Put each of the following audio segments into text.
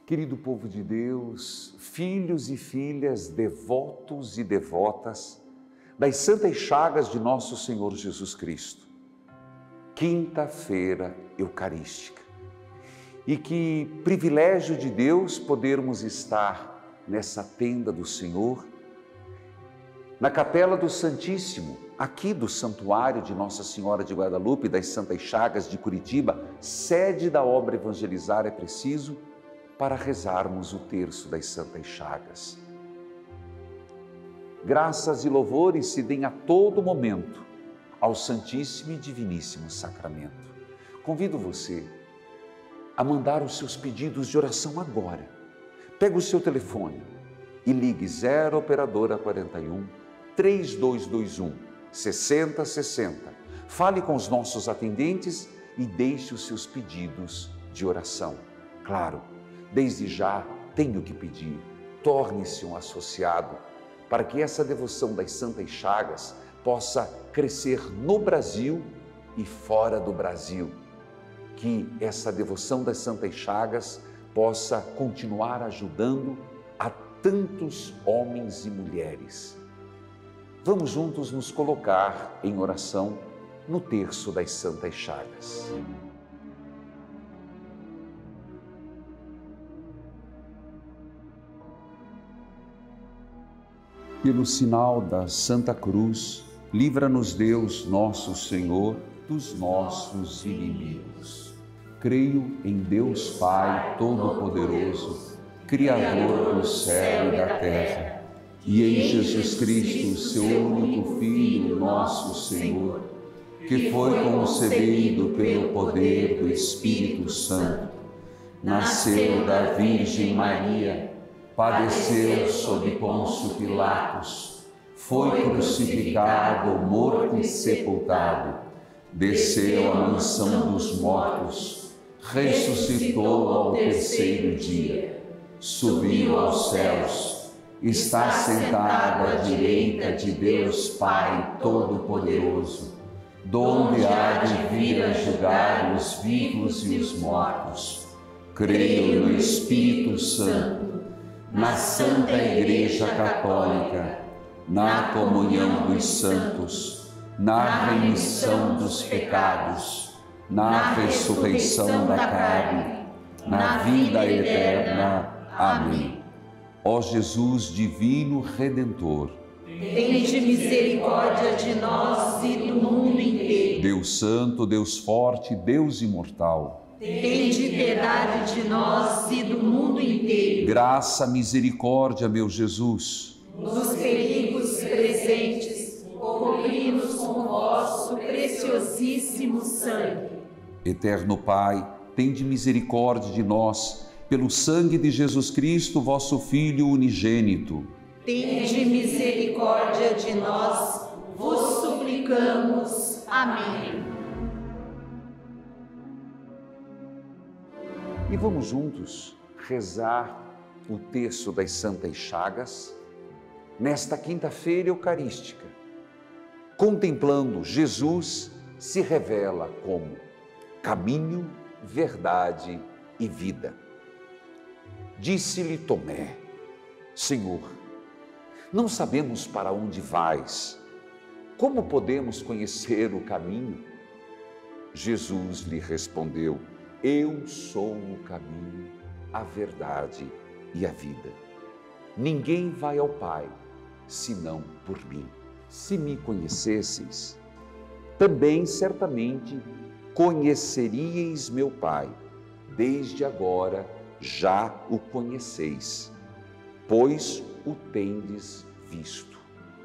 Querido povo de Deus, filhos e filhas, devotos e devotas das santas chagas de nosso Senhor Jesus Cristo, quinta-feira eucarística. E que privilégio de Deus podermos estar nessa tenda do Senhor, na capela do Santíssimo, aqui do Santuário de Nossa Senhora de Guadalupe, das Santas Chagas de Curitiba, sede da obra Evangelizar é Preciso, para rezarmos o terço das Santas Chagas. Graças e louvores se deem a todo momento ao Santíssimo e Diviníssimo Sacramento. Convido você a mandar os seus pedidos de oração agora. Pega o seu telefone e ligue 0 Operadora 41 3221 6060. Fale com os nossos atendentes e deixe os seus pedidos de oração. Claro, desde já tenho que pedir, torne-se um associado para que essa devoção das Santas Chagas possa crescer no Brasil e fora do Brasil. Que essa devoção das Santas Chagas possa continuar ajudando a tantos homens e mulheres. Vamos juntos nos colocar em oração no terço das Santas Chagas. Pelo sinal da Santa Cruz, livra-nos Deus, nosso Senhor, dos nossos inimigos. Creio em Deus Pai Todo-Poderoso, Criador do céu e da terra, e em Jesus Cristo, seu único Filho, nosso Senhor, que foi concebido pelo poder do Espírito Santo, nasceu da Virgem Maria, padeceu sob Pôncio Pilatos, foi crucificado, morto e sepultado, desceu à mansão dos mortos, ressuscitou ao terceiro dia, subiu aos céus, está sentado à direita de Deus Pai Todo-Poderoso, donde há de vir a julgar os vivos e os mortos. Creio no Espírito Santo, na Santa Igreja Católica, na comunhão dos santos, na remissão dos pecados, na ressurreição da carne, na vida eterna. Amém. Ó Jesus divino Redentor, tende misericórdia de nós e do mundo inteiro. Deus Santo, Deus Forte, Deus Imortal, tende piedade de nós e do mundo inteiro. Graça, misericórdia, meu Jesus. Nos perigos presentes, cobri-nos com vosso preciosíssimo sangue. Eterno Pai, tende misericórdia de nós, pelo sangue de Jesus Cristo, vosso Filho unigênito. Tende misericórdia de nós, vos suplicamos. Amém. E vamos juntos rezar o terço das Santas Chagas nesta quinta-feira eucarística, contemplando Jesus se revela como caminho, verdade e vida. Disse-lhe Tomé: Senhor, não sabemos para onde vais, como podemos conhecer o caminho? Jesus lhe respondeu: Eu sou o caminho, a verdade e a vida. Ninguém vai ao Pai, senão por mim. Se me conhecesseis, também certamente conheceríeis meu Pai. Desde agora já o conheceis, pois o tendes visto.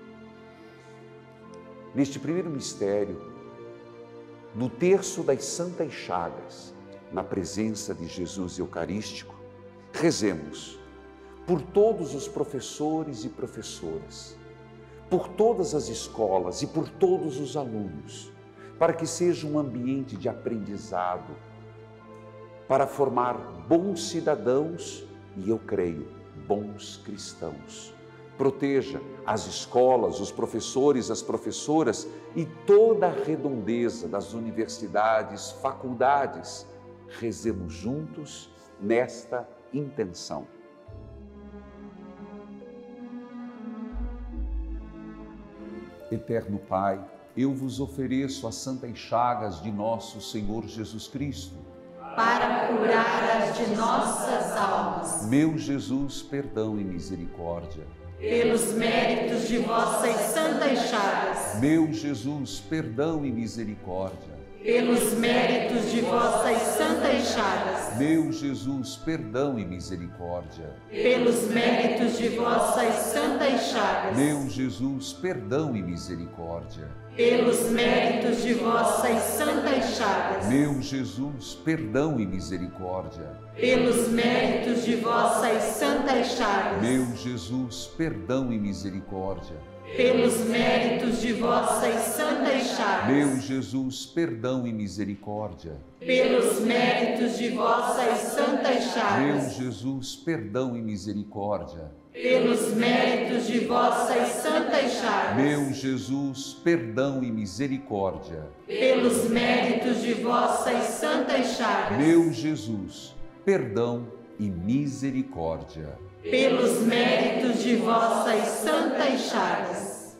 Neste primeiro mistério, no terço das Santas Chagas, na presença de Jesus Eucarístico, rezemos por todos os professores e professoras, por todas as escolas e por todos os alunos, para que seja um ambiente de aprendizado, para formar bons cidadãos e, eu creio, bons cristãos. Proteja as escolas, os professores, as professoras e toda a redondeza das universidades, faculdades. Rezemos juntos nesta intenção. Eterno Pai, eu vos ofereço as santas chagas de nosso Senhor Jesus Cristo, para curar as de nossas almas. Meu Jesus, perdão e misericórdia. Pelos méritos de vossas santas chagas. Meu Jesus, perdão e misericórdia. Pelos méritos de vossas santas chagas. Meu Jesus, perdão e misericórdia. Pelos méritos de vossas santas chagas. Meu Jesus, perdão e misericórdia. Pelos méritos de vossas santas chagas. Meu Jesus, perdão e misericórdia. Pelos méritos de vossas santas chagas. Meu Jesus, perdão e misericórdia. Pelos méritos de vossas santas chagas. Meu Jesus, perdão e misericórdia. Pelos méritos de vossas santas chagas. Meu Jesus, perdão e misericórdia. Pelos méritos de vossas santas chagas. Meu Jesus, perdão e misericórdia. Pelos méritos de vossas santas chagas. Meu Jesus, perdão e misericórdia. Pelos méritos de vossas santas chagas.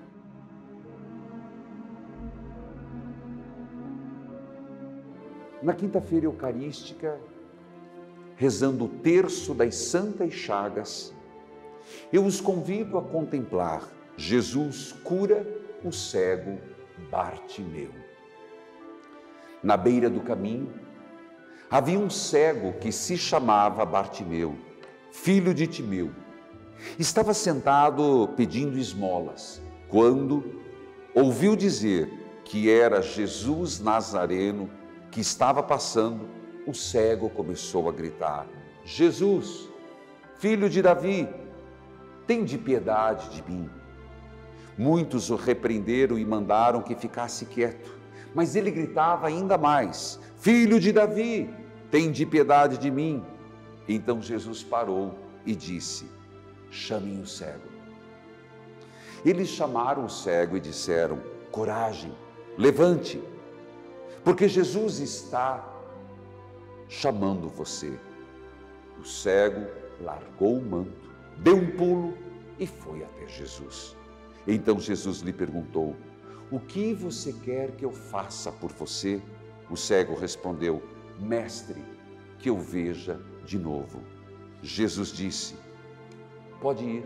Na quinta-feira eucarística, rezando o terço das santas chagas, eu os convido a contemplar Jesus cura o cego Bartimeu. Na beira do caminho, havia um cego que se chamava Bartimeu, filho de Timeu. Estava sentado pedindo esmolas, quando ouviu dizer que era Jesus Nazareno que estava passando. O cego começou a gritar: Jesus, filho de Davi, tende piedade de mim. Muitos o repreenderam e mandaram que ficasse quieto, mas ele gritava ainda mais: Filho de Davi, tende piedade de mim. Então Jesus parou e disse: chamem o cego. Eles chamaram o cego e disseram: coragem, levante, porque Jesus está chamando você. O cego largou o manto, deu um pulo e foi até Jesus. Então Jesus lhe perguntou: o que você quer que eu faça por você? O cego respondeu: mestre, que eu veja de novo. Jesus disse: pode ir.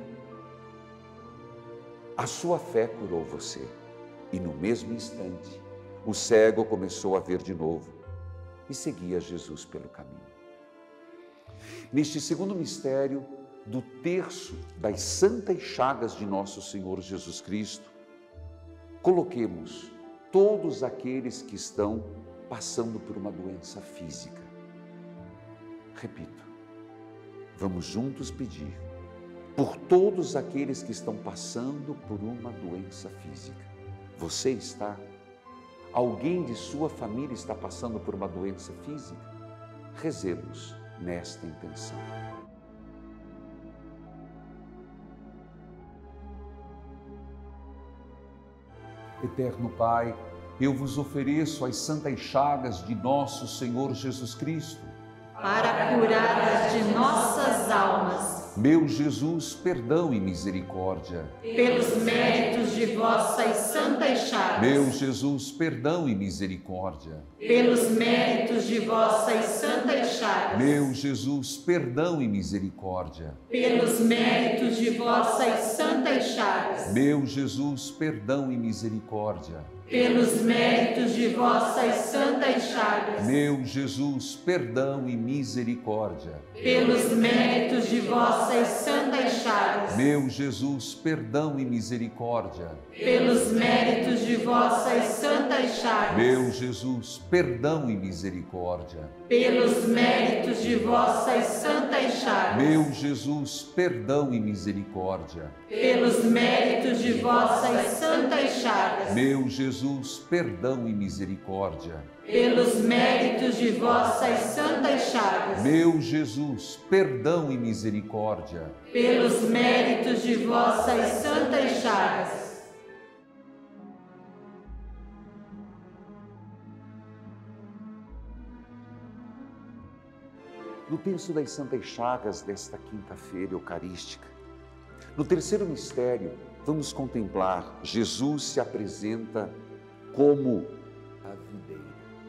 A sua fé curou você. E no mesmo instante, o cego começou a ver de novo e seguia Jesus pelo caminho. Neste segundo mistério do terço das santas chagas de nosso Senhor Jesus Cristo, coloquemos todos aqueles que estão passando por uma doença física. Repito, vamos juntos pedir por todos aqueles que estão passando por uma doença física. Você está? Alguém de sua família está passando por uma doença física? Rezemos nesta intenção. Eterno Pai, eu vos ofereço as santas chagas de nosso Senhor Jesus Cristo, para curar as de nossas almas. Meu Jesus, perdão e misericórdia. Pelos méritos de vossas santas chagas. Meu Jesus, perdão e misericórdia. Pelos méritos de vossas santas chagas. Meu Jesus, perdão e misericórdia. Pelos méritos de vossas santas chagas. Meu Jesus, perdão e misericórdia. Pelos méritos de vossas santas chagas. Meu Jesus, perdão e misericórdia. Pelos méritos de vossas santas chagas. Meu Jesus, perdão e misericórdia. Pelos méritos de vossas santas chagas. Meu Jesus, perdão e misericórdia. Pelos méritos de vossas santas chagas. Meu Jesus, perdão e misericórdia. Pelos méritos de vossas santas chagas. Meu Jesus, perdão e misericórdia. Pelos méritos de vossas santas chagas. Meu Jesus, perdão e misericórdia. Pelos méritos de vossas santas chagas. No terço das Santas Chagas desta quinta-feira eucarística, no terceiro mistério, vamos contemplar Jesus se apresenta como a videira.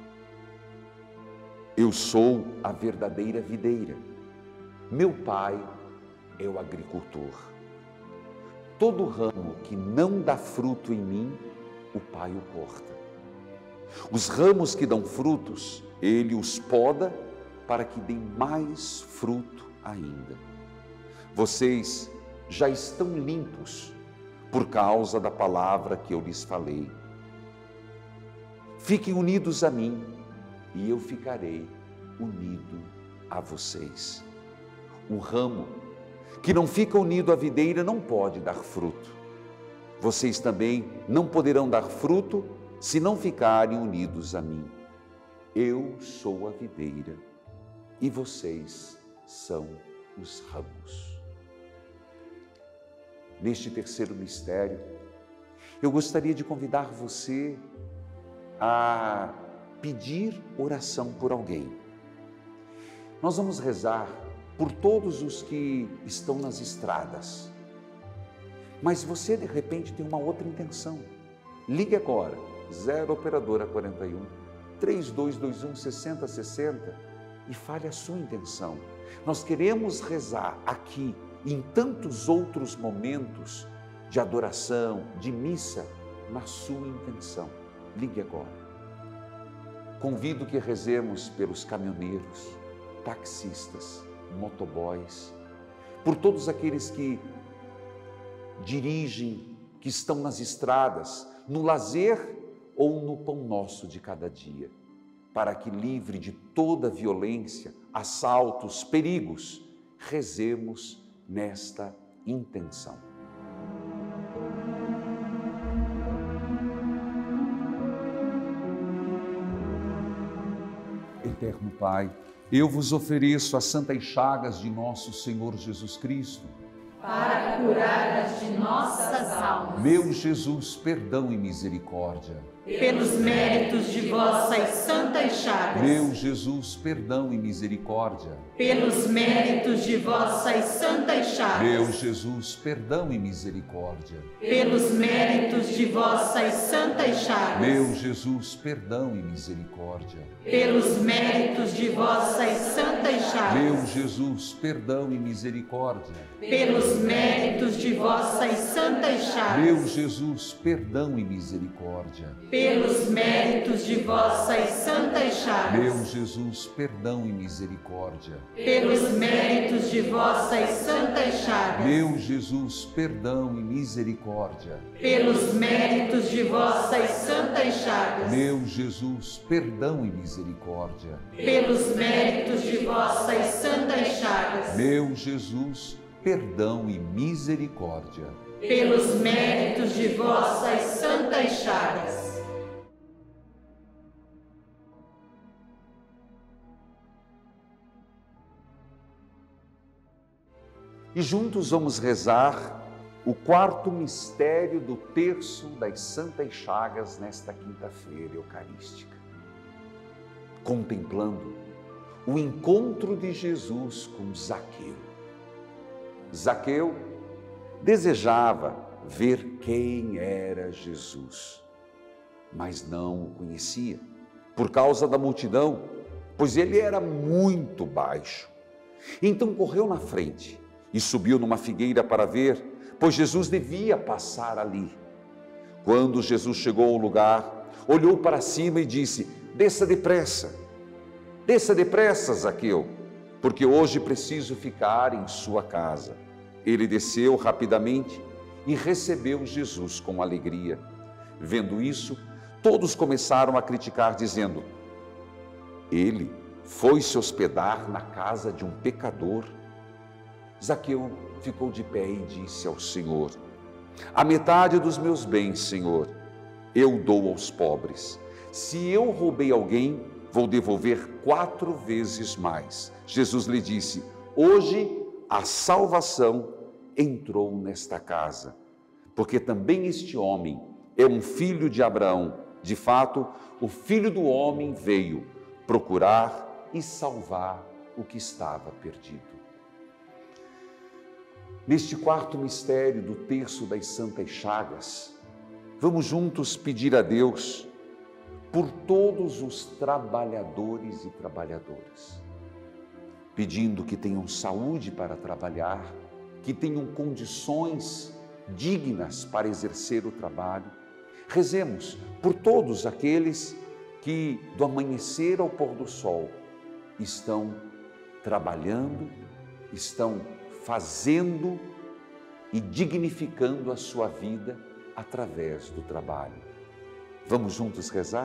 Eu sou a verdadeira videira. Meu Pai é o agricultor. Todo ramo que não dá fruto em mim, o Pai o corta. Os ramos que dão frutos, Ele os poda para que deem mais fruto ainda. Vocês já estão limpos por causa da palavra que eu lhes falei. Fiquem unidos a mim e eu ficarei unido a vocês. O ramo que não fica unido à videira não pode dar fruto. Vocês também não poderão dar fruto se não ficarem unidos a mim. Eu sou a videira e vocês são os ramos. Neste terceiro mistério, eu gostaria de convidar você a pedir oração por alguém. Nós vamos rezar por todos os que estão nas estradas. Mas você, de repente, tem uma outra intenção. Ligue agora, 0 Operadora 41 3221 6060 e fale a sua intenção. Nós queremos rezar aqui, em tantos outros momentos de adoração, de missa, na sua intenção. Ligue agora. Convido que rezemos pelos caminhoneiros, taxistas, motoboys, por todos aqueles que dirigem, que estão nas estradas, no lazer ou no pão nosso de cada dia, para que, livre de toda violência, assaltos, perigos, rezemos nesta intenção. Eterno Pai, eu vos ofereço as santas chagas de nosso Senhor Jesus Cristo, para curar as de nossas almas. Meu Jesus, perdão e misericórdia. Pelos méritos de vossas santas chagas. Meu Jesus, perdão e misericórdia. Pelos méritos de vossas santas chagas. Meu Jesus, perdão e misericórdia. Pelos méritos de vossas santas chagas. Meu Jesus, perdão e misericórdia. Pelos méritos de vossas santas chagas. Meu Jesus, perdão e misericórdia. Pelos méritos de vossas santas chagas. Meu Jesus, perdão e misericórdia. Pelos méritos de vossas santas chagas. Meu Jesus, perdão e misericórdia. Pelos méritos de vossas santas chagas. Meu Jesus, perdão e misericórdia. Pelos méritos de vossas santas chagas. Meu Jesus, perdão e misericórdia. Pelos méritos de vossas santas chagas. Meu Jesus, perdão e misericórdia. Pelos méritos de vossas santas chagas. E juntos vamos rezar o quarto mistério do terço das Santas Chagas nesta quinta-feira eucarística, contemplando o encontro de Jesus com Zaqueu. Zaqueu desejava ver quem era Jesus, mas não o conhecia por causa da multidão, pois ele era muito baixo. Então correu na frente e subiu numa figueira para ver, pois Jesus devia passar ali. Quando Jesus chegou ao lugar, olhou para cima e disse: desça depressa, Zaqueu, porque hoje preciso ficar em sua casa. Ele desceu rapidamente e recebeu Jesus com alegria. Vendo isso, todos começaram a criticar, dizendo: ele foi se hospedar na casa de um pecador. Zaqueu ficou de pé e disse ao Senhor: a metade dos meus bens, Senhor, eu dou aos pobres. Se eu roubei alguém, vou devolver 4 vezes mais. Jesus lhe disse: hoje a salvação entrou nesta casa, porque também este homem é um filho de Abraão. De fato, o Filho do Homem veio procurar e salvar o que estava perdido. Neste quarto mistério do terço das Santas Chagas, vamos juntos pedir a Deus por todos os trabalhadores e trabalhadoras, pedindo que tenham saúde para trabalhar, que tenham condições dignas para exercer o trabalho. Rezemos por todos aqueles que, do amanhecer ao pôr do sol, estão trabalhando, estão fazendo e dignificando a sua vida através do trabalho. Vamos juntos rezar?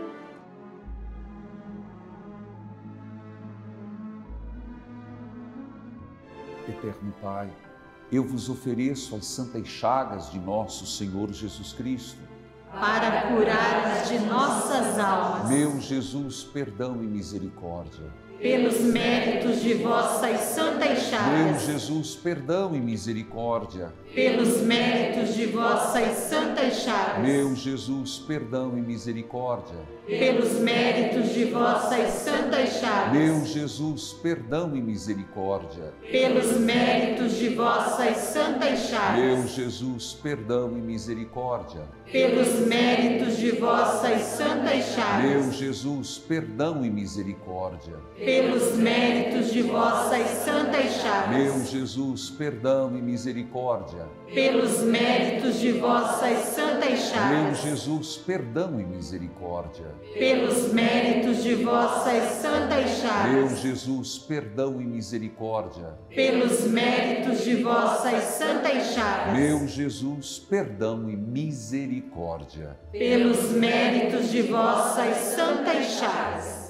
Eterno Pai, eu vos ofereço as santas chagas de nosso Senhor Jesus Cristo, para curar as de nossas almas. Meu Jesus, perdão e misericórdia. Pelos méritos de vossas santas chagas. Meu Jesus, perdão e misericórdia. Pelos méritos de vossas santas chagas. Meu Jesus, perdão e misericórdia. Pelos méritos de vossas santas chagas. Meu Jesus, perdão e misericórdia. Pelos méritos de vossas santas chagas. Meu Jesus, perdão e misericórdia. Pelos méritos de vossas santas chagas. Meu Jesus, perdão e misericórdia. Pelos méritos de vossas santas chagas. Meu Jesus, perdão e misericórdia. Pelos méritos de vossas santas chagas. Meu Jesus, perdão e misericórdia. Pelos méritos de vossas santas chagas. Meu Jesus, perdão e misericórdia. Pelos méritos de vossas santas chagas. Meu Jesus, perdão e misericórdia. Pelos méritos de vossas santas chagas.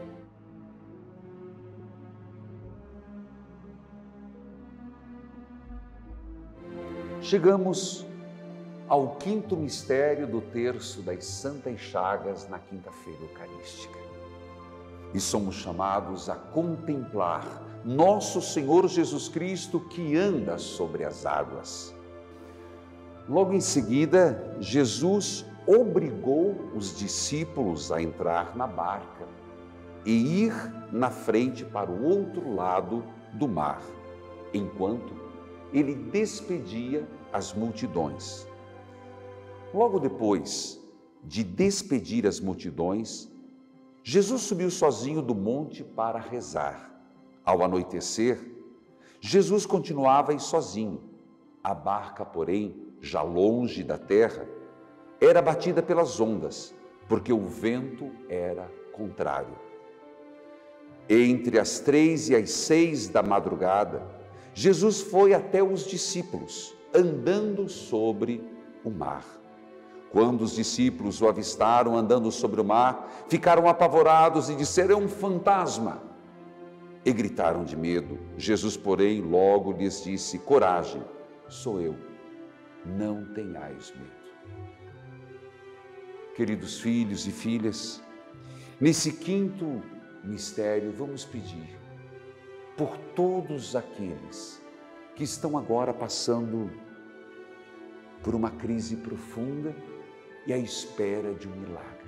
Chegamos ao quinto mistério do terço das Santas Chagas na quinta-feira eucarística. E somos chamados a contemplar nosso Senhor Jesus Cristo que anda sobre as águas. Logo em seguida, Jesus obrigou os discípulos a entrar na barca e ir na frente para o outro lado do mar, enquanto ele despedia as multidões. Logo depois de despedir as multidões, Jesus subiu sozinho do monte para rezar. Ao anoitecer, Jesus continuava sozinho. A barca, porém, já longe da terra, era batida pelas ondas, porque o vento era contrário. Entre as 3 e as 6 da madrugada, Jesus foi até os discípulos, andando sobre o mar. Quando os discípulos o avistaram andando sobre o mar, ficaram apavorados e disseram: "É um fantasma!" E gritaram de medo. Jesus, porém, logo lhes disse: "Coragem, sou eu, não tenhais medo." Queridos filhos e filhas, nesse quinto mistério, vamos pedir por todos aqueles que estão agora passando por uma crise profunda e à espera de um milagre.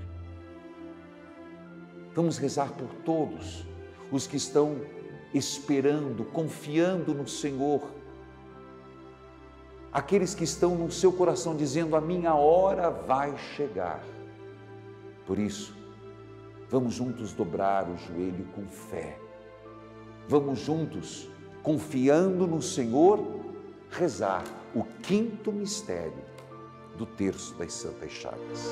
Vamos rezar por todos os que estão esperando, confiando no Senhor. Aqueles que estão no seu coração dizendo: "A minha hora vai chegar." Por isso, vamos juntos dobrar o joelho com fé. Vamos juntos, confiando no Senhor, rezar o quinto mistério do terço das Santas Chagas.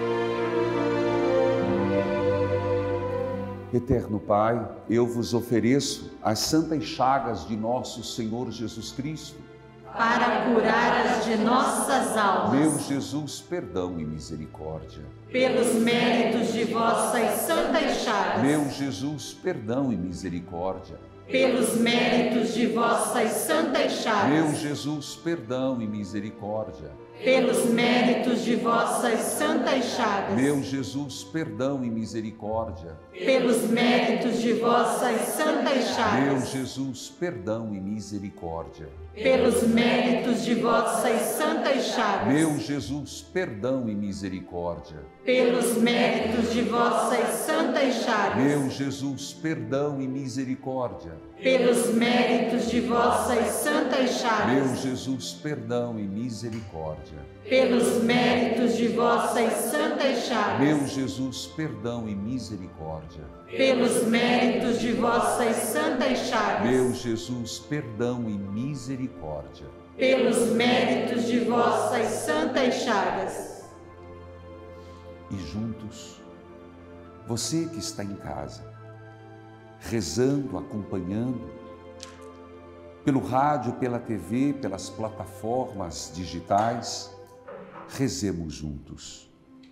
Eterno Pai, eu vos ofereço as santas chagas de nosso Senhor Jesus Cristo, para curar as de nossas almas. Meu Jesus, perdão e misericórdia. Pelos méritos de vossas santas chagas. Meu Jesus, perdão e misericórdia. Pelos méritos de vossas santas chagas. Meu Jesus, perdão e misericórdia. Pelos méritos de vossas santas chagas. Meu Jesus, perdão e misericórdia. Pelos méritos de vossas santas chagas. Meu Jesus, perdão e misericórdia. pelos méritos de vossas santas chagas, Meu Jesus, perdão e misericórdia. pelos méritos de vossas santas chagas, Meu Jesus, perdão e misericórdia. pelos méritos de vossas santas chagas, Meu Jesus, perdão e misericórdia. pelos méritos de vossas santas chagas, Meu Jesus, perdão e misericórdia. pelos méritos de vossas santas chagas, Meu Jesus, perdão e misericórdia. pelos méritos de vossas santas chagas. E juntos, você que está em casa, rezando, acompanhando, pelo rádio, pela TV, pelas plataformas digitais, rezemos juntos.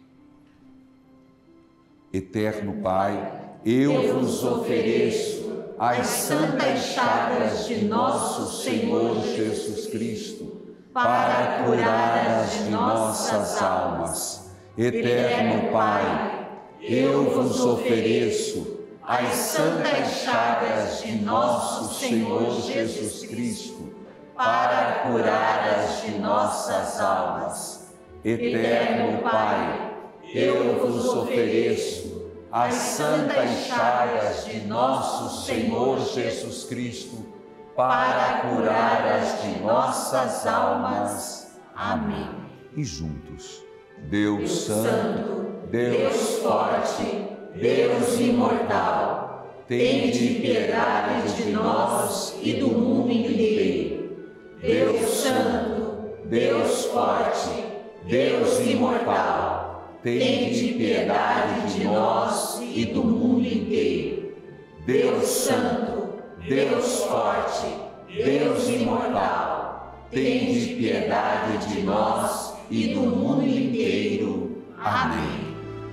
Eterno Pai, eu vos ofereço as santas chagas de nosso Senhor Jesus Cristo, para curar as de nossas almas. Eterno Pai, eu vos ofereço as santas chagas de nosso Senhor Jesus Cristo, para curar as de nossas almas. Eterno Pai, eu vos ofereço as santas chagas de nosso Senhor Jesus Cristo, para curar as de nossas almas. Amém. E juntos, Deus Santo, Deus Forte, Deus Imortal, tende piedade de nós e do mundo inteiro. Deus Santo, Deus Forte, Deus Imortal, tende piedade de nós e do mundo inteiro. Deus Santo, Deus Forte, Deus Imortal, tende piedade de nós e do mundo inteiro. Amém.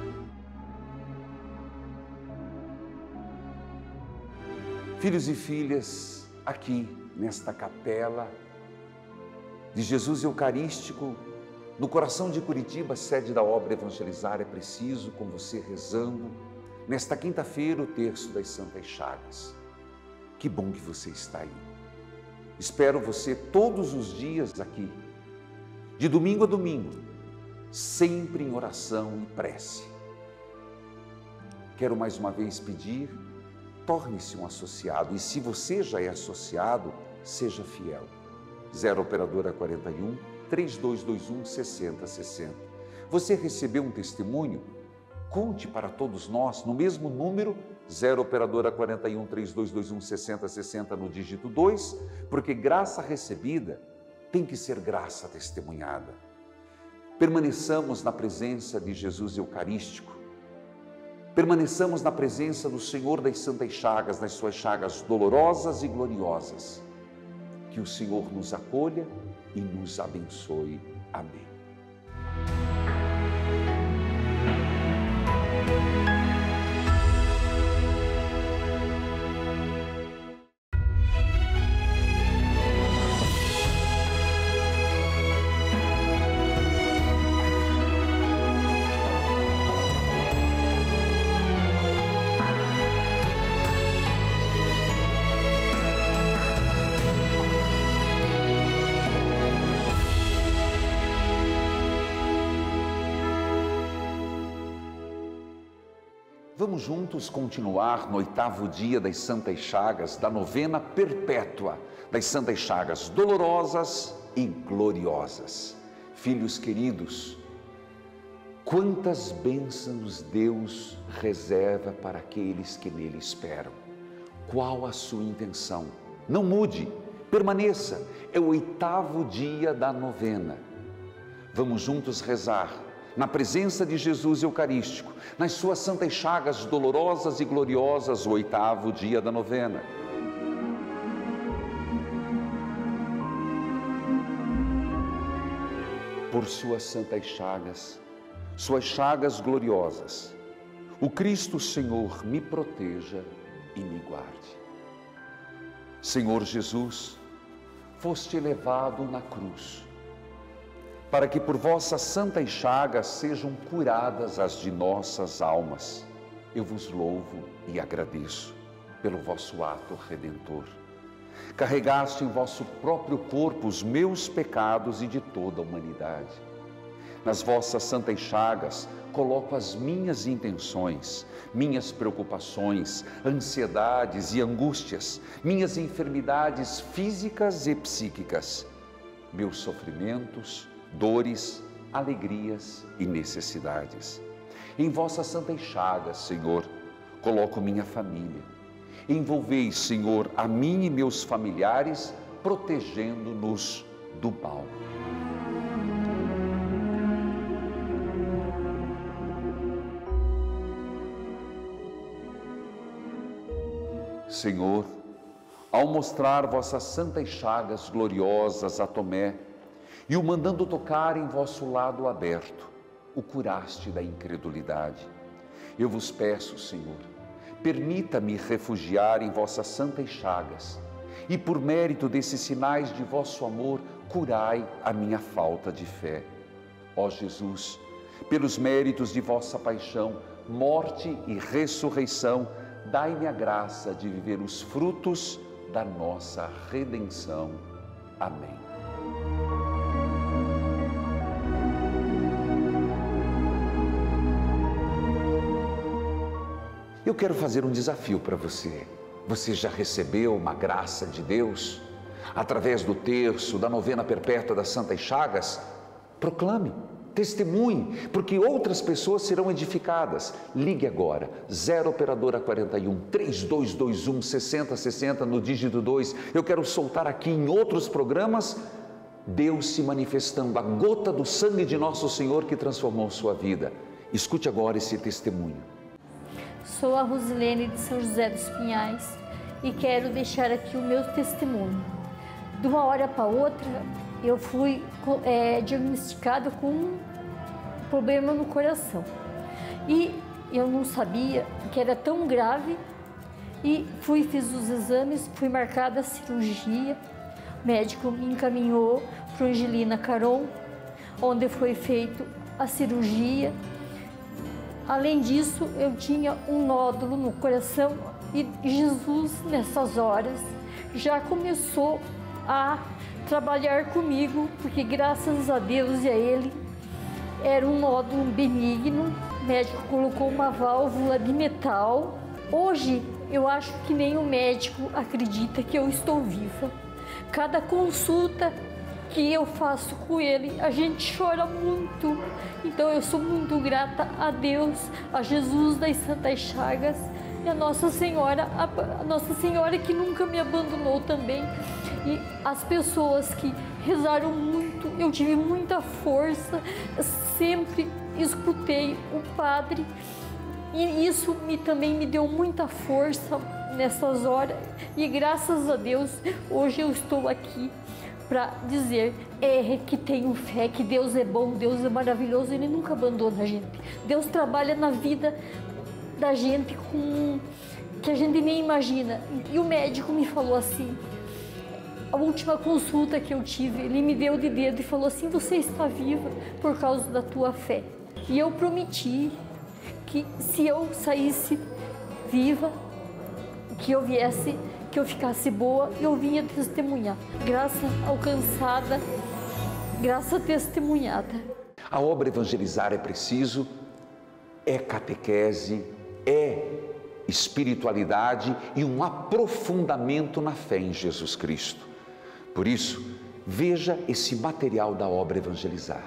Filhos e filhas, aqui nesta capela de Jesus Eucarístico, no coração de Curitiba, sede da obra Evangelizar é Preciso, com você rezando, nesta quinta-feira, o terço das Santas Chagas. Que bom que você está aí. Espero você todos os dias aqui, de domingo a domingo, sempre em oração e prece. Quero mais uma vez pedir, torne-se um associado, e se você já é associado, seja fiel. 0 Operadora 41 3221 6060. Você recebeu um testemunho? Conte para todos nós no mesmo número, 0 Operadora 41 3221 6060 no dígito 2, porque graça recebida tem que ser graça testemunhada. Permaneçamos na presença de Jesus Eucarístico. Permaneçamos na presença do Senhor das Santas Chagas, nas suas chagas dolorosas e gloriosas. Que o Senhor nos acolha e nos abençoe. Amém. Vamos juntos continuar no 8º dia das Santas Chagas, da novena perpétua das Santas Chagas dolorosas e gloriosas. Filhos queridos, quantas bênçãos Deus reserva para aqueles que nele esperam. Qual a sua intenção? Não mude, permaneça. É o 8º dia da novena. Vamos juntos rezar na presença de Jesus Eucarístico, nas suas santas chagas dolorosas e gloriosas, o 8º dia da novena. Por suas santas chagas gloriosas, o Cristo Senhor me proteja e me guarde. Senhor Jesus, foste elevado na cruz, para que por vossas santas chagas sejam curadas as de nossas almas. Eu vos louvo e agradeço pelo vosso ato redentor. Carregaste em vosso próprio corpo os meus pecados e de toda a humanidade. Nas vossas santas chagas coloco as minhas intenções, minhas preocupações, ansiedades e angústias, minhas enfermidades físicas e psíquicas, meus sofrimentos, dores, alegrias e necessidades. Em vossas santas chagas, Senhor, coloco minha família. Envolvei, Senhor, a mim e meus familiares, protegendo-nos do mal. Senhor, ao mostrar vossas santas chagas gloriosas a Tomé e o mandando tocar em vosso lado aberto, o curaste da incredulidade. Eu vos peço, Senhor, permita-me refugiar em vossas santas chagas e, por mérito desses sinais de vosso amor, curai a minha falta de fé. Ó Jesus, pelos méritos de vossa paixão, morte e ressurreição, dai-me a graça de viver os frutos da nossa redenção. Amém. Eu quero fazer um desafio para você. Você já recebeu uma graça de Deus? Através do terço, da novena perpétua das Santas Chagas? Proclame, testemunhe, porque outras pessoas serão edificadas. Ligue agora, 0 operadora 41 3221 6060 no dígito 2. Eu quero soltar aqui em outros programas Deus se manifestando, a gota do sangue de nosso Senhor que transformou sua vida. Escute agora esse testemunho. Sou a Rosilene de São José dos Pinhais e quero deixar aqui o meu testemunho. De uma hora para outra, eu fui diagnosticada com um problema no coração. E eu não sabia que era tão grave e fiz os exames, fui marcada a cirurgia. O médico me encaminhou para Angelina Caron, onde foi feita a cirurgia. Além disso, eu tinha um nódulo no coração e Jesus, nessas horas, já começou a trabalhar comigo, porque graças a Deus e a Ele, era um nódulo benigno. O médico colocou uma válvula de metal. Hoje, eu acho que nem o médico acredita que eu estou viva. Cada consulta que eu faço com ele, a gente chora muito. Então eu sou muito grata a Deus, a Jesus das Santas Chagas e a Nossa Senhora que nunca me abandonou também. E as pessoas que rezaram muito, eu tive muita força, sempre escutei o Padre e isso também me deu muita força nessas horas. E graças a Deus, hoje eu estou aqui para dizer que tenho fé, que Deus é bom, Deus é maravilhoso, Ele nunca abandona a gente. Deus trabalha na vida da gente com que a gente nem imagina. E o médico me falou assim, a última consulta que eu tive, ele me deu de dedo e falou assim, você está viva por causa da tua fé. E eu prometi que se eu saísse viva, que eu viesse, que eu ficasse boa, eu vinha testemunhar. Graça alcançada, graça testemunhada. A obra Evangelizar é preciso, é catequese, é espiritualidade e um aprofundamento na fé em Jesus Cristo. Por isso, veja esse material da obra Evangelizar.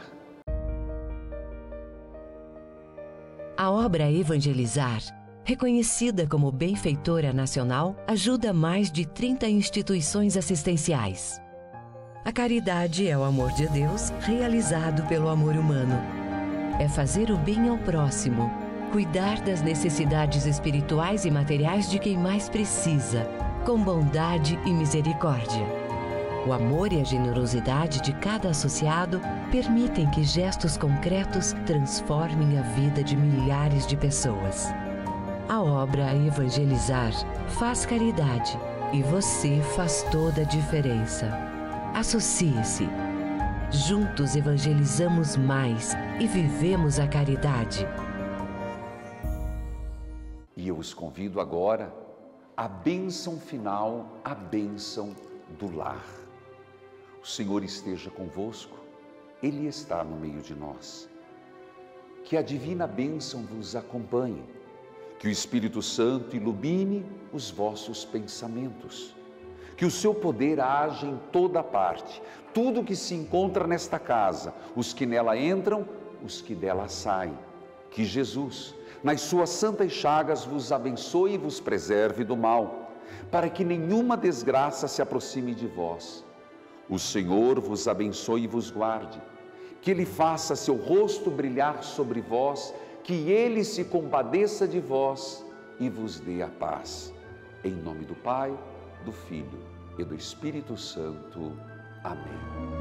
A obra Evangelizar, reconhecida como benfeitora nacional, ajuda mais de 30 instituições assistenciais. A caridade é o amor de Deus realizado pelo amor humano. É fazer o bem ao próximo, cuidar das necessidades espirituais e materiais de quem mais precisa, com bondade e misericórdia. O amor e a generosidade de cada associado permitem que gestos concretos transformem a vida de milhares de pessoas. A obra Evangelizar faz caridade e você faz toda a diferença. Associe-se. Juntos evangelizamos mais e vivemos a caridade. E eu os convido agora a bênção final, a bênção do lar. O Senhor esteja convosco, Ele está no meio de nós. Que a divina bênção vos acompanhe, que o Espírito Santo ilumine os vossos pensamentos, que o seu poder age em toda parte, tudo que se encontra nesta casa, os que nela entram, os que dela saem. Que Jesus, nas suas santas chagas, vos abençoe e vos preserve do mal, para que nenhuma desgraça se aproxime de vós. O Senhor vos abençoe e vos guarde, que Ele faça seu rosto brilhar sobre vós, que Ele se compadeça de vós e vos dê a paz. Em nome do Pai, do Filho e do Espírito Santo. Amém.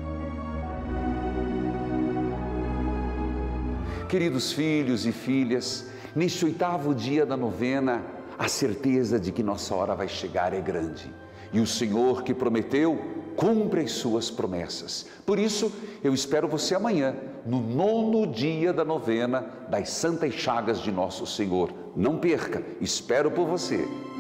Queridos filhos e filhas, neste 8º dia da novena, a certeza de que nossa hora vai chegar é grande. E o Senhor que prometeu, cumpre as suas promessas. Por isso, eu espero você amanhã, no 9º dia da novena das Santas Chagas de Nosso Senhor. Não perca, espero por você.